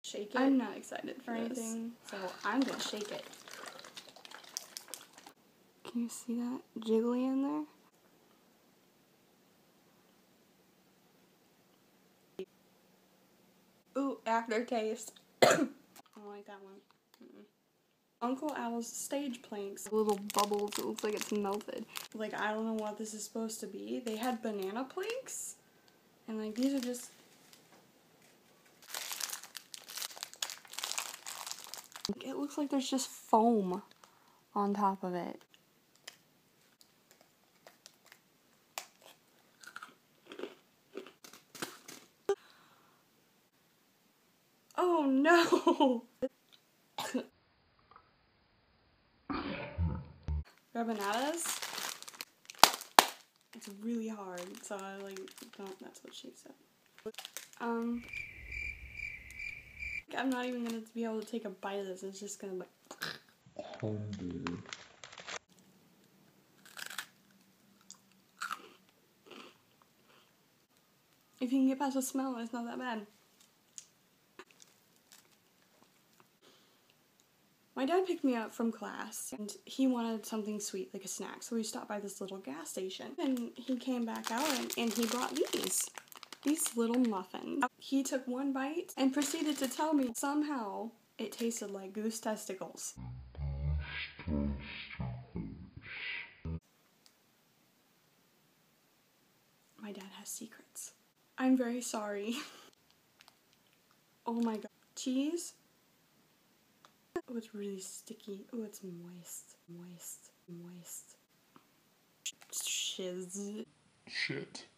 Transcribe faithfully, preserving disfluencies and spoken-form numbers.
Shake it. I'm not excited for this. anything, so I'm gonna shake it. Can you see that jiggly in there? Ooh, aftertaste. I don't like that one. Mm-mm. Uncle Al's stage planks. Little bubbles, it looks like it's melted. Like, I don't know what this is supposed to be. They had banana planks, and like, these are just... It looks like there's just foam on top of it. Oh no! Rebanadas? It's really hard, so I like, don't, that's what she said. Um, I'm not even gonna be able to take a bite of this, it's just gonna like... If you can get past the smell, it's not that bad. My dad picked me up from class, and he wanted something sweet, like a snack, so we stopped by this little gas station. And he came back out, and, and he brought these. These little muffins. He took one bite, and proceeded to tell me somehow it tasted like goose testicles. My dad has secrets. I'm very sorry. Oh my god. Cheese? Oh, it's really sticky. Oh, it's moist. Moist. Moist. Shiz. Shit.